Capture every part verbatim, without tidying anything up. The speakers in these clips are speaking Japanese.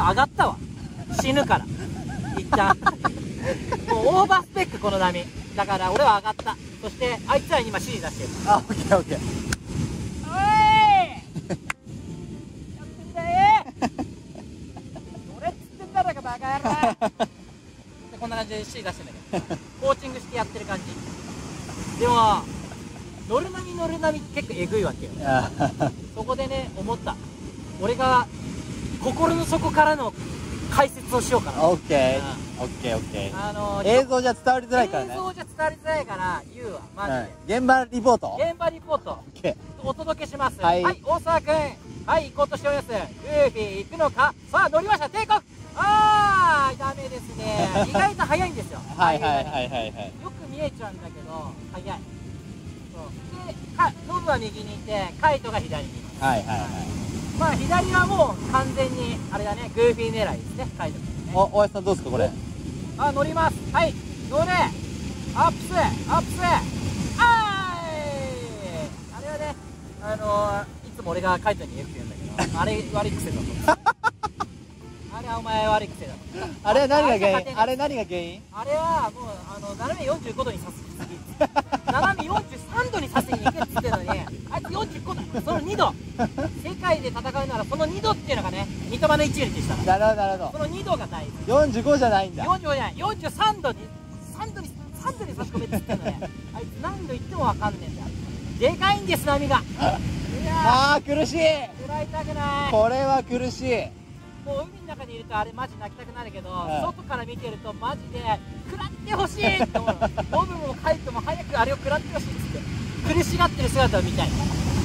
上がったわ。死ぬから一旦もうオーバースペックこの波だから俺は上がった。そしてあいつらに今指示出してる。 あ、オッケーオッケー。 おいやってんだよ俺っつってんだろかバカ野郎でこんな感じで指示出してんだけどコーチングしてやってる感じ。でも乗る波乗る波結構えぐいわけよ。そこでね思った。俺が心の底からの解説をしようかな。 オッケーオッケーオッケー。 あの映像じゃ伝わりづらいからね。 映像じゃ伝わりづらいから言うわマジで。 現場リポート。 現場リポートお届けします。 はい、 大沢くん、はい行こうとしております。グーフィー行くのか。さあ乗りました。テイクオフ。あーダメですね。意外と早いんですよ。 はいはいはいはいはい。 よく見えちゃうんだけど早い。そうでかノブは右にいてカイトが左にいます。はいはいはい。まあ左はもう完全にあれだね、グーフィー狙いですね、カイト君ね。 お、大橋さんどうですかこれ。 あ、乗ります。はい、乗れ。アップス、アップス。あーい。あれはね、あのー、いつも俺がカイトによく言うんだけど、あれ悪い癖だと思う。あれはお前悪い癖だと思う。 あれ何が原因？あれ何が原因？ あれはもうあの斜めよんじゅうごどに刺すぎ。斜めよんじゅうさんどに刺しに行くっつってのに、あいつよんじゅうごだ。そのにど。世界で戦うならそのにどっていうのがね、三笘の一撃でした。 なるほどなるほど。 そのにどが大事。 よんじゅうごじゃないんだ。 よんじゅうごじゃない。よんじゅうさんどにさんどにさんどに差し込めっつってんのね。あいつ何度言ってもわかんねえんだよ。でかいんです波が。いやああ苦しい。 食らいたくない。 これは苦しい。 もう海の中にいるとあれマジ泣きたくなるけど、外から見てるとマジで食らってほしいって思うの。ノブもカイトも早くあれを食らってほしいっつって苦しがってる姿を見たい。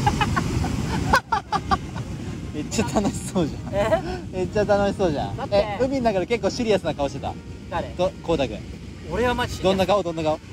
めっちゃ楽しそうじゃん。 えめっちゃ楽しそうじゃん。え、海の中で結構シリアスな顔してた。 誰？ と、こうたくん。 俺はマジどんな顔どんな顔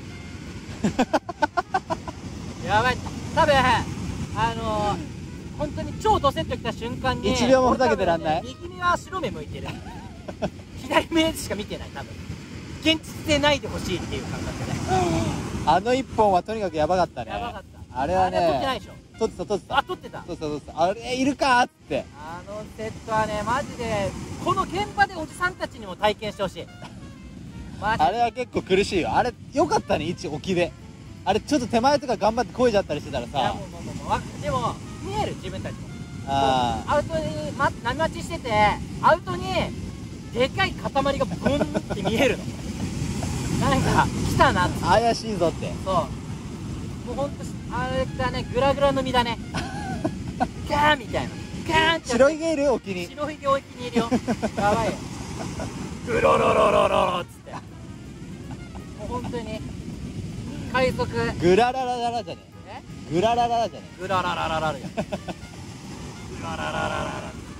やばい。多分あのー本当に超ドセッときた瞬間にいちびょうもふざけてらんない。 右目は白目向いてる。左目しか見てない。多分現実でないでほしいっていう感覚で。 あの一本はとにかくやばかったね。 やばかった。 あれはね、 あれ撮ってないでしょ。 撮ってた撮ってた。 あ、撮ってた。 そうそうそう。あれいるかーって。 あのセットはねマジでこの現場でおじさんたちにも体験してほしい。マジあれは結構苦しいよ。あれよかったね、位置沖で。あれちょっと手前とか頑張って漕いじゃったりしてたらいやさ。 もうもうもうもうでも見える自分たちも。 あアウトに、ま、波待ちしててアウトにでかい塊がブンって見えるの。なんか来たなって。 怪しいぞって。 そうもうほんとあれだね、グラグラの実だね。ガーンみたいなガーンって白いゲール沖に。 白い領域にいるよ。やばいよ。グロロロロロロっつってもうほんとに海賊グラララララじゃねえグララララじゃねグラララララルやグララララララもう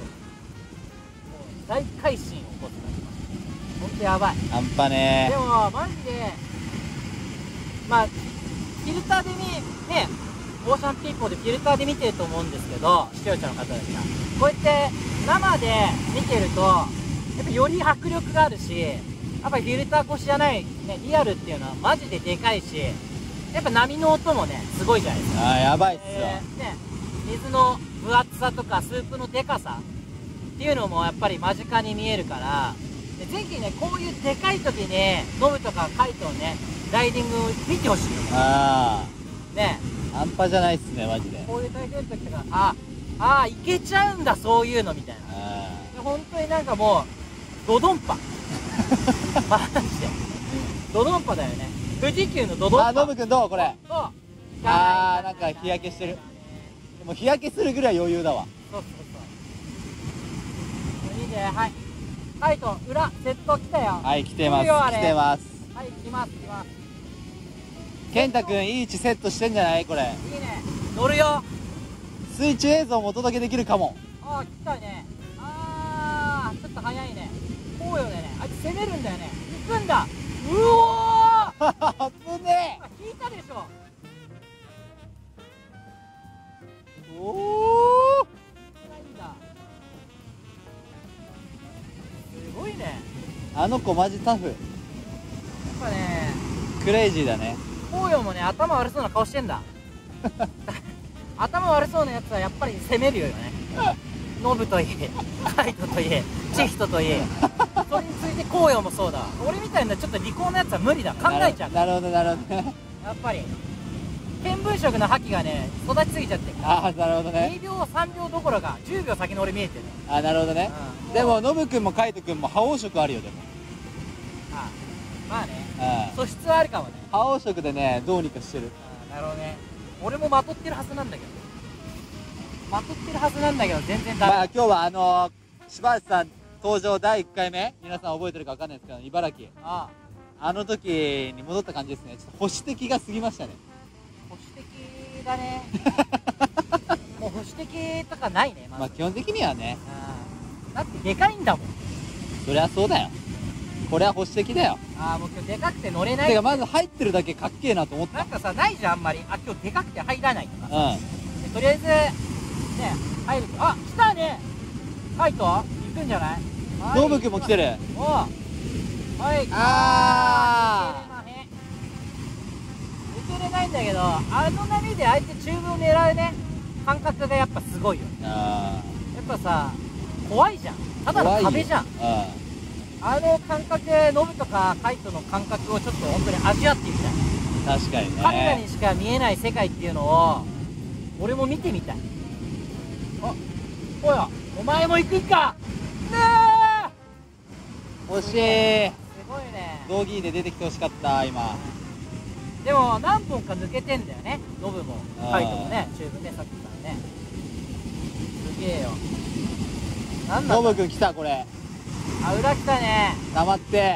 大改心を起こす。ほんとやばい。 半端ねでもマジでまあフィルターで見ねオーシャンピーポーでフィルターで見てると思うんですけど、視聴者の方たちがこうやって生で見てるとやっぱより迫力があるし、やっぱりフィルター越しじゃない、ね、リアルっていうのはマジででかいし、やっぱ波の音もねすごいじゃないですか。 あーやばいっすよ、 えーね、水の分厚さとかスープのでかさっていうのもやっぱり間近に見えるから、でぜひねこういうでかい時にノブとかカイトをねライディングを見てほしいよあね。 あ半端じゃないっすねマジで。 こういう大会の時とかああいけちゃうんだそういうのみたいな。 あで本当になんかもうドドンパマジでドドンパだよね。富士急のドドンパ。 あノブくんどうこれ。 そうあーなんか日焼けしてる。でも日焼けするぐらい余裕だわ。 そうそうそう。いいね。はいカイト裏セット来たよ。 はい来てます来るよあれ来てます。 はい来ます来ます。 健太くんいい位置セットしてんじゃないこれ。 いいね乗るよ。 水中映像もお届けできるかも。 ああ来たね。ああちょっと早いね。こうよねあいつ攻めるんだよね。行くんだ。うおー危ね引いたでしょ。 え。おおないんだ。すごいね。 あの子マジタフ。 やっぱねクレイジーだね。 紅葉もね頭悪そうな顔してんだ。頭悪そうなやつはやっぱり攻めるよね。ノブといえカイトといえちい人といいそれについて紅葉もそうだ。俺みたいなちょっと利口なやつは無理だ、考えちゃう。 なるほどなるほどね。 やっぱり見聞色の覇気がね育ちすぎちゃってるから、 ああなるほどね。 にびょうさんびょうどころかじゅうびょう先の俺見えてる。 ああなるほどね、 うん、 でもノブくんもカイトくんも覇王色あるよ。でもあまあね、 うん素質はあるかもね。 覇王色でねどうにかしてる。 あなるほどね。俺もまとってるはずなんだけどまとってるはずなんだけど全然ダメ。 まあ今日はあのー、柴橋さん登場だいいっかいめ、皆さん覚えてるか分かんないですけど茨城ああの時に戻った感じですね。ちょっと保守的が過ぎましたね。 保守的だねもう保守的とかないね、まず。 まあ基本的にはね、 うんだってでかいんだもん。 そりゃそうだよ。これは保守的だよ。 ああもう今日でかくて乗れない。 てかまず入ってるだけかっけえなと思った。 なんかさないじゃんあんまり。あ今日でかくて入らないとかうんでとりあえずね入ると。あ来たねカイト行くんじゃない。 ノブくんも来てる。 おうはいあー抜けれないんだけど、あの波で相手中部を狙うね感覚がやっぱすごいよ。 あやっぱさ怖いじゃん。ただの壁じゃん。あの感覚でノブとかカイトの感覚をちょっと本当に味わってみたい。 確かにね。 カメラにしか見えない世界っていうのを俺も見てみたい。あおやお前も行くんかねえ。 惜しい。 すごいね。 ドギーで出てきてほしかった今。 でも何本か抜けてんだよねノブもあーカイトもね中部ねさっきからね。すげえよ。なんだノブくん来た。これあ裏来たね。 黙って。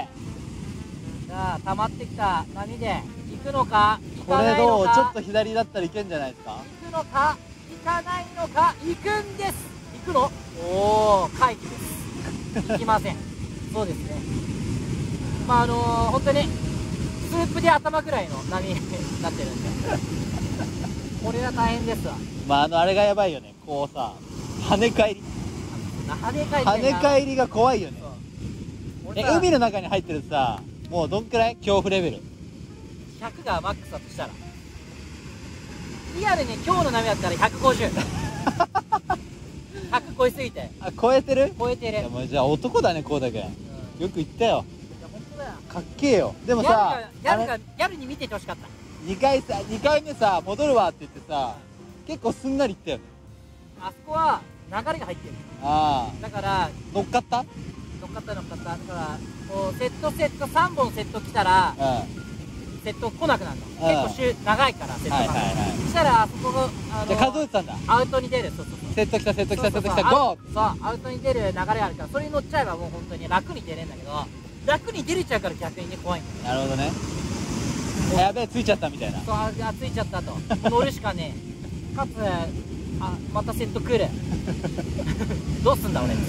さあ溜まってきた波で行くのか行こかないのれどう？ちょかっと左だったらいけんじゃないですか。 行くのか行かないのか。行くんです。行くの。おお回避です行きませんそうですね。まああのー、本当にスープで頭ぐらいの波になってるんでこれは大変ですわ。 まああのあれがやばいよね。こうさ跳ね返り跳ね返り跳ね返りが怖いよね。え俺さ海の中に入ってるとさもうどんくらい恐怖レベル。 ひゃくがマックスだとしたらリアルに今日の波だったらひゃくごじゅうひゃく超えすぎてあ超えてる。 超えてる。 いやもうじゃあ男だねこうだけん。ようんく言ったよ。 いや本当だよ。 かっけえよ。でもギャルさがギャルあがギャルに見ててほしかった。 にかいさにかいめさ戻るわって言ってさ結構すんなりいったよね。 あそこは流れが入ってる。 あだからあ乗っかった。うん乗っかった乗っかった。だからこうセットセットさんぼんセット来たらはセット来なくなるの。結うん構週長いからセットが。 いはいはい。 そしたらあそこのあじゃあ数えてたんだ。 アウトに出る。そうそうそう。 セットきたセットきたセットきたそうそうゴー。 そうアウトに出る流れがあるからそれに乗っちゃえばもう本当に楽に出れるんだけど楽に出れちゃうから逆にね怖いんだよ。 なるほどね。やべえついちゃったみたいな。 そうああついちゃったと乗るしかねえかつあまたセット来るどうすんだ俺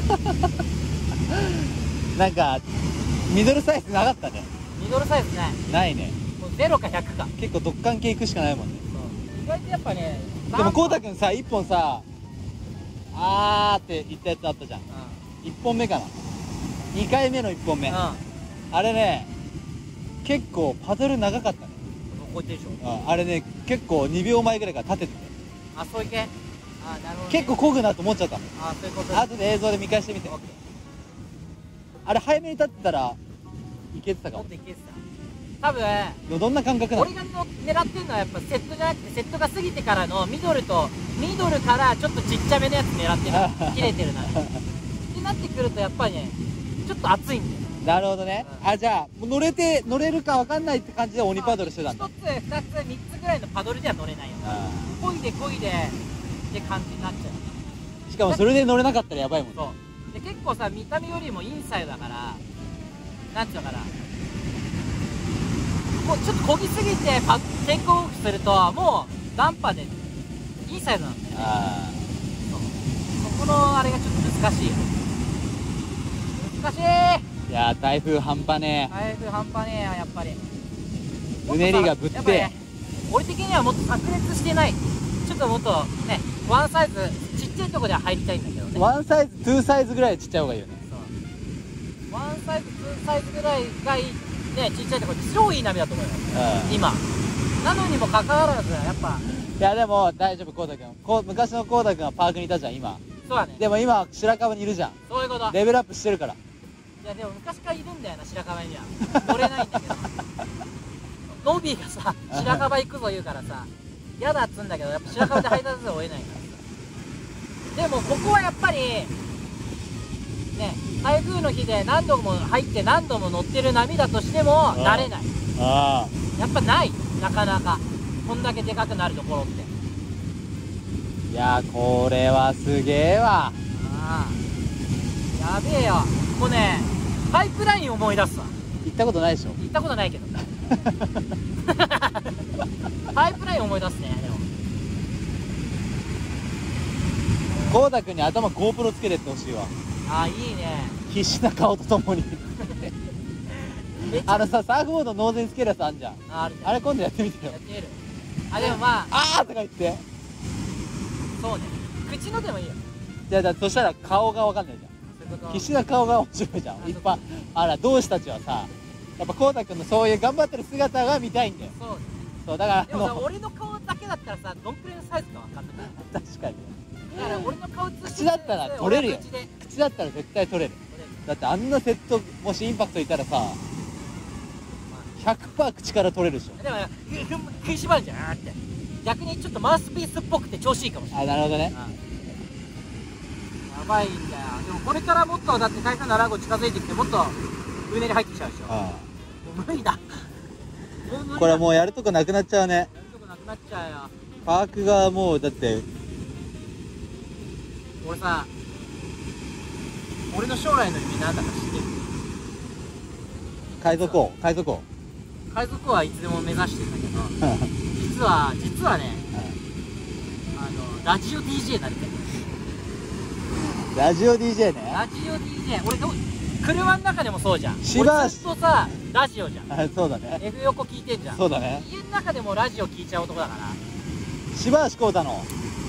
なんかミドルサイズなかったね。 ミドルサイズねないね。 もうゼロかひゃくか。 結構ドッカン系行くしかないもんね。 意外とやっぱねでもこうたくんさいっぽんさあーって言ったやつあったじゃん。いっぽんめかな。にかいめのいっぽんめ、 うんうんあれね結構パドル長かったね。 こう言ってるでしょ。 うんあれね結構にびょうまえぐらいから立てててあそういけ。あなるほど、ね、 結構漕ぐなと思っちゃったの。 あそういうこと後で映像で見返してみて。 オッケあれ早めに立ってたらいけてたーもかも。 っといけてた多分どんな感覚なの俺？がの狙ってるのはやっぱセットじゃなくてセットが過ぎてからのミドルとミドルからちょっとちっちゃめのやつ狙ってるの切れてるなってなってくるとやっぱりねちょっと熱いんだよ。 なるほどね。 うんあじゃあもう乗れて乗れるかわかんないって感じで鬼パドルしてたんだ。 一つ二つ三つぐらいのパドルでは乗れないよ。 あこいでこいでって感じになっちゃう。 ーしかもそれで乗れなかったらやばいもんね。 そうで結構さ見た目よりもインサイドだからなんていうのかなもうちょっと漕ぎすぎてパ天候オフするともうダンパーでインサイドなんだよね。 あそうそこのあれがちょっと難しい難しい。 ーいやー台風半端ね台風半端ねえややっぱりうねりがぶってやぱね俺的にはもっと炸裂してないちょっともっとねワンサイズちっちゃいとこでは入りたいんだけどね。 ワンサイズツーサイズぐらいちっちゃい方がいいよね。 そうワンサイズツーサイズぐらいがいいねちっちゃいところで超いい波だと思うようん今なのにもかかわらずやっぱいやでも大丈夫こうたくんこう昔のこうたくんはパークにいたじゃん今そうだね。 でも今白樺にいるじゃん。 そういうこと。 レベルアップしてるから。 いやでも昔からいるんだよな、白樺には。乗れないんだけど。ノビーがさ、白樺行くぞ言うからさ、嫌だっつんだけど、やっぱ白樺で配達せざるを得ないからさ。でもここはやっぱりね、台風の日で何度も入って何度も乗ってる波だとしても慣れない。 ああ、 やっぱない、なかなかこんだけでかくなるところって。 いやー、これはすげえわ。 ああ、やべえよ。もうね、パイプライン思い出すわ。 行ったことないでしょ。 行ったことないけどパイプライン思い出すね。でもこうたくんに頭 GoPro つけてってほしいわ。 ああ、いいね。 必死な顔とともにあのさ、サーフボードノーゼンつけるやつあんじゃん。 ああるね。 あれ今度やってみてよ。 やってみる。あ、でもまあ、 あーとか言って。 そうね、口のでもいいよ。 じゃあ、じゃあそしたら顔がわかんないじゃん。 そういうこと。 必死な顔が面白いじゃん。いっぱいあら同志たちはさ、やっぱこうたくんのそういう頑張ってる姿が見たいんだよ。 そうね。 そうだからでもさ、 あの俺の顔だけだったらさ、どんくらいのサイズかわかんない。 確かにだから俺の顔映して口だったら取れるよ。 口で口だったら絶対取れる。だってあんなセットもしインパクトいたらさ ひゃくパーセント 口から取れるでしょ。 でも食いしばるじゃんって。逆にちょっとマウスピースっぽくて調子いいかもしれない。 あ、なるほどね。 やばいんだよ。でもこれからもっとだって台風なな号近づいてきてもっとうねり入ってきちゃうでしょ。 ああ、 もう無理だ。 これもうやるとこなくなっちゃうね。 やるとこなくなっちゃうよ。 パークがもうだって俺さ、俺の将来の夢なんだか知ってる？ 海賊王、海賊王。 海賊はいつでも目指してるんだけど実は実はね、あのラジオ ディージェー になりたい。 ラジオ ディージェー ね。 ラジオ ディージェー、俺ど車の中でもそうじゃん。 しば俺ずっとさラジオじゃん。 あ、そうだね。 F 横聞いてんじゃん。 そうだね。 家の中でもラジオ聞いちゃう男だから、 柴橋浩太の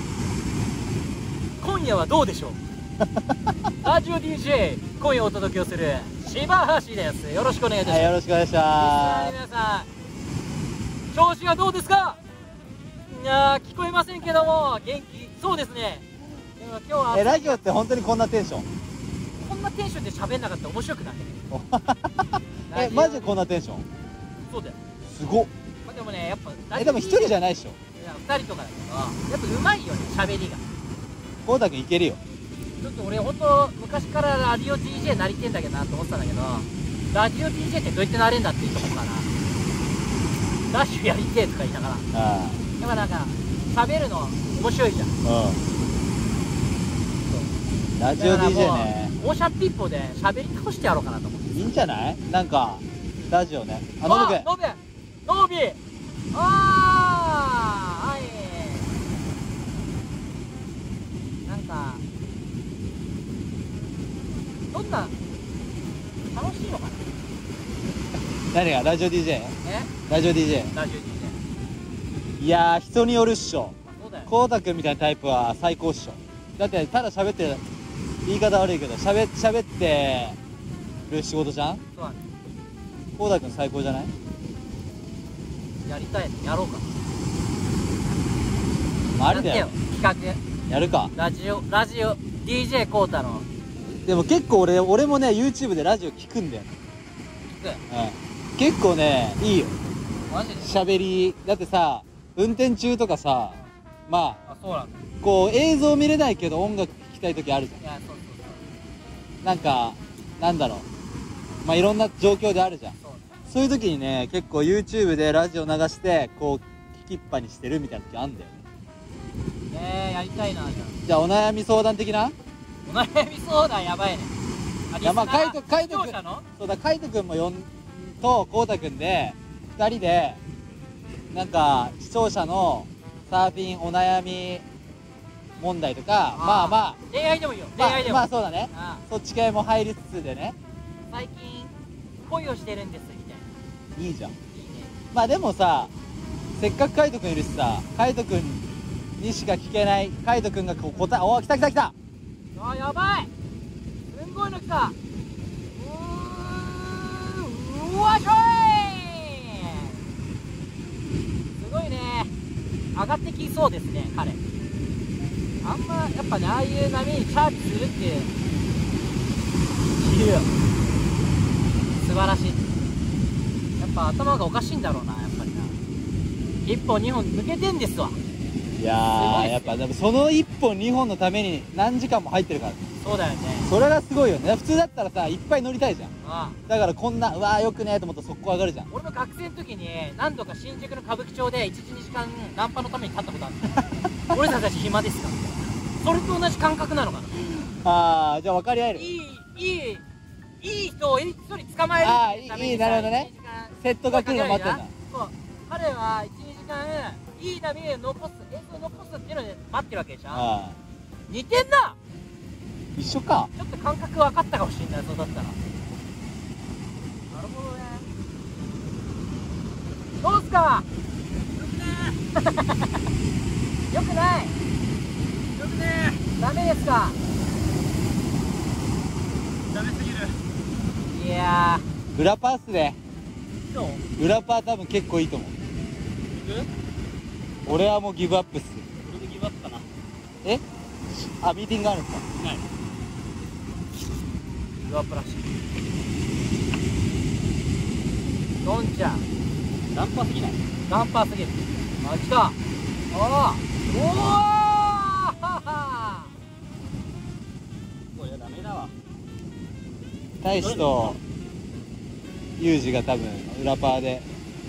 今夜はどうでしょうラジオ ディージェー 今夜お届けをする柴橋です。よろしくお願いいたします。 はい、よろしくお願いしま皆さん、調子はどうですか？いやー、聞こえませんけども元気そうですね。でも今日はす。え、ラジオって本当にこんなテンション？ こんなテンションで喋んなかったら面白くないえ、マジでこんなテンション？ そうだよ。 すごっ。 まあでもね、やっぱえ、でも一人じゃないでしょ。 いやふたりとかだけど、やっぱうまいよね、喋りが。 浩太くんいけるよ。 ちょっと俺ほんと昔からラジオ ディージェー なりてんだけどなと思ってたんだけど、ラジオ ディージェー ってどうやってなれんだっていうとこかな。ラジオやりてえとか言いながら、 ああ、 やっぱなんか喋るの面白いじゃん。 うん。ラジオ ディージェー ね。 オーシャンピッポで喋り倒してやろうかなと思って。 いいんじゃない？なんかラジオね。あ、ノブくん。 ノブノビあー、はい。なんかどんな楽しいのかな。 何がラジオ ディージェー？ えラジオ ディージェー。 ラジオ ディージェー。 いやー、人によるっしょ。 まあそうだよ。 浩太くんみたいなタイプは最高っしょ。だってただ喋ってる、言い方悪いけど喋喋ってる仕事じゃん。 そうだね。 浩太くん最高じゃない？ やりたいね。やろうか。 まあ、ありだよやってよ。企画。 やるか。 ラジオラジオ ディージェー コータのでも結構俺俺もね YouTube でラジオ聞くんだよね。 聞く。 うん、結構ねいいよマジで。 喋り。だってさ運転中とかさ、まああ、そうなんだ。 こう映像見れないけど音楽聴きたい時あるじゃん。 いや、そうそうなんかなんだろう、まあいろんな状況であるじゃん。 そう。そうね。 そういう時にね結構 YouTube でラジオ流してこう聞きっぱにしてるみたいな時あんだよね。 えー、やりたいな。じゃじゃあお悩み相談的な。 あお悩み相談やばいね。あいやまあリスナーカイトカイト君視聴者のそうだ、カイト君も呼んとコウタ君でふたりでなんか視聴者のサーフィンお悩み問題とか、まあまあ恋愛でもいいよ。恋まあ愛でも。 まあそうだね、 あそっち系も入りつつでね。 最近恋をしてるんですみたいな。 いいじゃん。 いいね。 まあでもさ、せっかくカイト君いるしさ、カイト君にしか聞けないカイト君がこう答え、おー来た来た来た。 あー、やばい。すんごいの来た。うーうわっしょい。すごいね。上がってきそうですね、彼。上あんまやっぱね、ああいう波にチャージするっていう自由素晴らしい。やっぱ頭がおかしいんだろうな、やっぱりな。一本二本抜けてんですわ。 いやー、やっぱでもそのいっぽんにほんのために何時間も入ってるから。 そうだよね。 それがすごいよね。普通だったらさ、いっぱい乗りたいじゃん。 ああ、 だからこんな、うわーよくねーと思ったら速攻上がるじゃん。 俺も学生の時に何度か新宿の歌舞伎町でいち、にじかんナンパのために立ったことある俺たち暇ですか。それと同じ感覚なのかな。 ああ、じゃあ分かり合える。 いいいいいい人を一人捕まえるああ、 っていうためいい、 にさなるほどね。セットが来るの待ってんだ。 そう、彼はいち、にじかんいい波を残す、映像を残すっていうので待ってるわけでしょ。 ああ、 似てんな。 一緒か。 ちょっと感覚分かったかもしれない、そうだったら。なるほどね。どうすか。よくない。よくね。ダメですか。ダメすぎる。いやー、裏パーっすね。 どう。 裏パー多分結構いいと思う。俺はもうギブアップっす。 俺もギブアップかな。 え、あ、ミーティングあるんですか。 ない。ギブアップらしい。ドンちゃんナンパすぎない。 ナンパすぎる。あ、来た。ああ、おお。これダメだわ。 大志とユージが多分裏パーで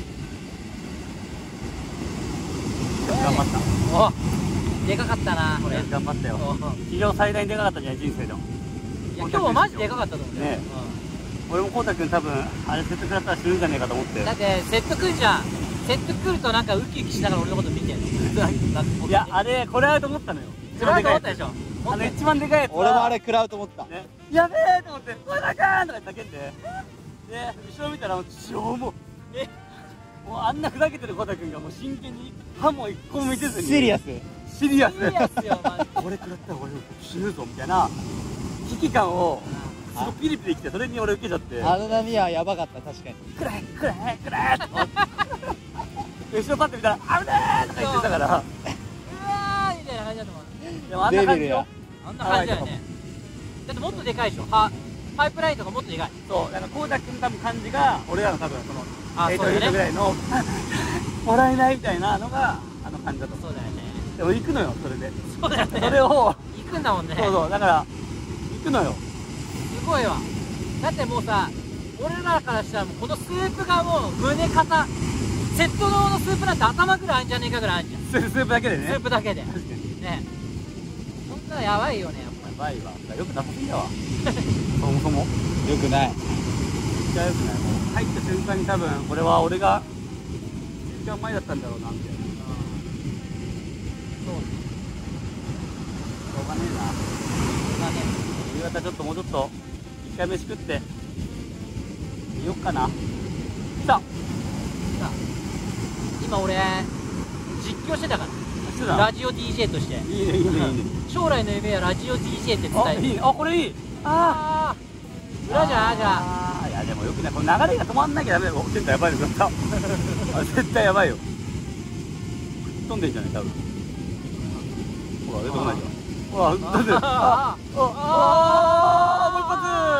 頑張った。 お、でかかったなこれ。 頑張ったよ。 お史上最大にでかかったじゃない、人生でも。 いや、今日はマジでかかったと思うね。俺もこうたくん多分あれセット食らったら死ぬんじゃねえかと思って。 だってセット来るじゃん。セット来るとなんかウキウキしながら俺のこと見てんの。 いや、あれこれあると思ったのよ。 それはと思ったでしょ。 あの一番でかいやつは俺もあれ食らうと思った。 ね、やべえと思って「これだかーん!」とか叫んで、で後ろ見たらもう超もうえもうあんなふざけてるコタくんがもう真剣に歯も一個も見せずにシリアス。 シリアスいいやつよ、マジ。 これ食らったら俺死ぬぞみたいな危機感をすごいピリピリきて、それに俺受けちゃって、 あの波はやばかった。確かに。 くれくれくれって思って後ろパッて見たら「危ねえ!」とか言ってたから、 うわーみたいな感じだと思う。 でもあんな感じよデビルや。 あんな感じだよね。だってもっとでかいでしょ。はパイプラインとかもっとでかい。 そう、だからこうたくん多分感じが俺らの多分そのあ、 エイトそうだよね。 エイトぐらいのもらえないみたいなのがあの感じだと思う。 そうだよね。 でも行くのよ、それで。 そうだよね。 それを、 行くんだもんね。 そうそう、だから、行くのよ。 すごいわ。だってもうさ、俺らからしたらもうこのスープがもう胸肩、セット用のスープなんて頭ぐらいあんじゃねえかぐらいあんじゃん。 スープだけでね。 スープだけで。ね。 確かに。 そんなのやばいよね、やっぱり。 やばいわ。よくなさすぎだわ。そもそも。 よくない。 じゃあよくない。もう入った瞬間に多分、これは俺が、一番前だったんだろうな、みたいな。 そうね。 しょうがねえな。 まあね。 夕方ちょっともうちょっと、一回飯食って、見よっかな。来た。 さあ今俺、実況してたから。 してたラジオ ディージェー として。 いいね、いいね、いいね。 将来の夢はラジオ ディージェー って伝あ、 える。 いいね。あ、これいい。 ああ。裏じゃん、じゃあ。 あーいやでもよくね、この流れが止まんなきゃダメだよ。絶対やばいよ、絶対。あ絶対やばいよ。飛んでんじゃない、多分。ほら、出てこないじゃん。ほら、飛んでる。あ、 ああ、あ、もう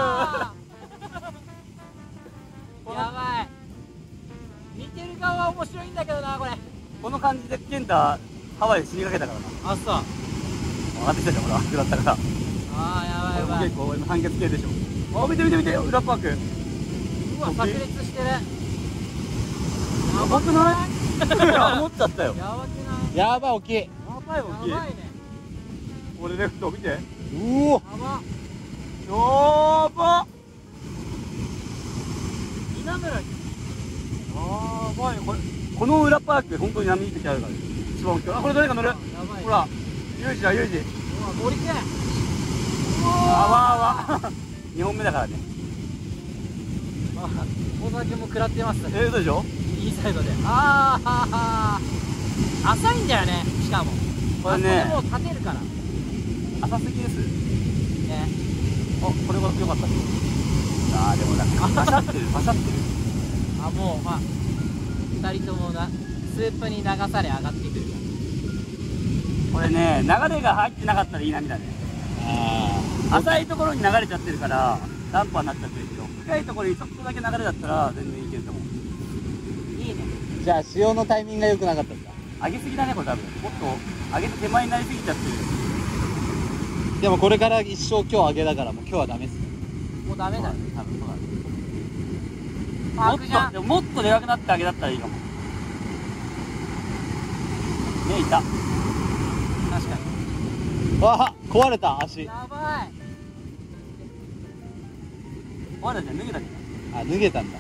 一やばい。見てる側は面白いんだけどな、これ。 発。この感じで健太、ハワイで死にかけたからな。 あ、そう。あ上がってきたじゃん、ほら、食らったから。 あ、やばいこれもやばい。 結構俺の判決系でしょ。あ、見て見て見て、裏パーク。 うわ、炸裂してる。ややばくない思っちゃったよ。 やばくないやばい、大きい。 やばい、大きい。 やばいね。 俺レフト見て。やうお。 やば。 ばっ。 稲村に。 やばい、これ、この裏パーク、本当に波いい時あるから。一番大きい。あ、これ誰か乗る。 やばい。 ほ。ら、ユージだ、ユージ。 うわ、森くん。うあわわあわ。にほんめだからね。 ー。あ、大沢君も食らってます。 えー、嘘でしょ。 インサイドで。あーはーはー。浅いんだよね、しかも。 これねあそこでもう立てるから。 浅すぎです。 ね。 あ、これは良かったです。あー、でもなんか、バシャってる、バシャってる。 あ、もう、まあ、二人ともな、スープに流され上がってくるかここれね、流れが入ってなかったらいい波だね。 あ浅いところに流れちゃってるからダンパーになっちゃってるけど、深いところにちょっとだけ流れだったら全然いけると思う。 いいね。 あ、じゃあ潮のタイミングが良くなかったんだ。 上げすぎだねこれ多分。もっと上げて手前になりすぎちゃってる。 でもこれから一生今日上げだからもう今日はダメっすね。 もうダメだね。 多分そうだね。 パークじゃん。 もっとでももっとでかくなって上げだったらいいかも。ね、いた。 確かに。 わあ壊れた足。 やばい。 まだじゃん、脱げたけど。 あ脱げたんだ。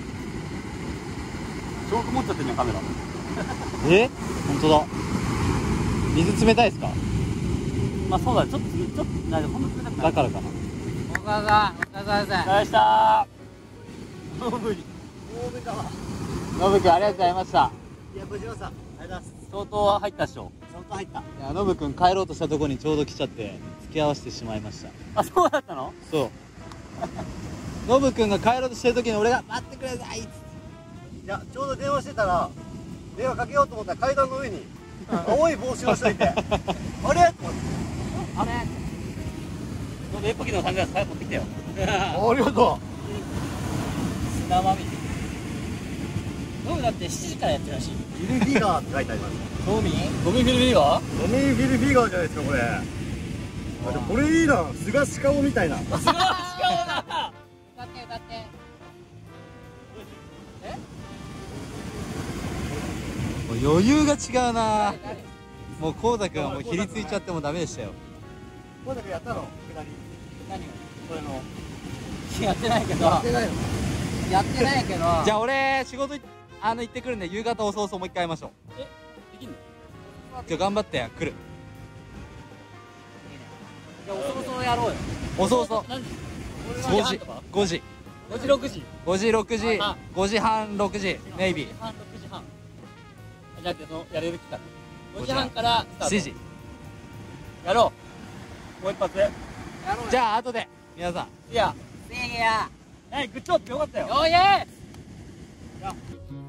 チョーク持っちゃってんじゃんカメラ。 え本当だ。水冷たいっすか。 まあそうだね、ちょっとちょっとなんでほんと冷たくない。 だからかな。 おかざおかざおさ疲れしたー。 大ぶり大ぶりだわ。 ノブくんありがとうございました。 いや、無事はさんありがとうございます。 相当は入ったっしょ。 相当入った。 いやノブくん帰ろうとしたとこにちょうど来ちゃって付き合わせてしまいました。 あ、そうだったの。 そうノブくんが帰ろうとしてる時に俺が待ってくださいっつって。 いや、ちょうど電話してたら電話かけようと思ったら階段の上に青い帽子の人いてあれと思って、 あれ僕エポキのサングラス早く持ってきてよ。 ありがと砂まみれ。僕だってしちじからやってるらしい。 う。フィルフィガーって書いてあります。 ゴミゴミフィルビーガー。 ゴミフィルフィガーじゃないですかこれ。あ、でもこれいいな、菅氏顔みたいな。 歌って歌ってもう余裕が違うな。 誰誰もうこうたくんはもうひりついちゃってもダメでしたよ。 これだけやったの下り。 何をこれのやってないけどやってないの。 やってないけどじゃあ俺仕事いあの行ってくるんで夕方遅々もう一回会いましょう。 できんの。 じゃあ頑張って来る。 じゃあ遅々やろうよ。 遅々 何時。 ごじごじごじろくじ。 ごじろくじあごじはんろくじメイビー半ろくじはん。じゃあそのやれる期間。ごじはんからスタート。 しちじ。 やろう。もう一発。 やろうよ。 じゃあ後で皆さんいや。 せいやはい、グッジョブよかったよ。 よーイエー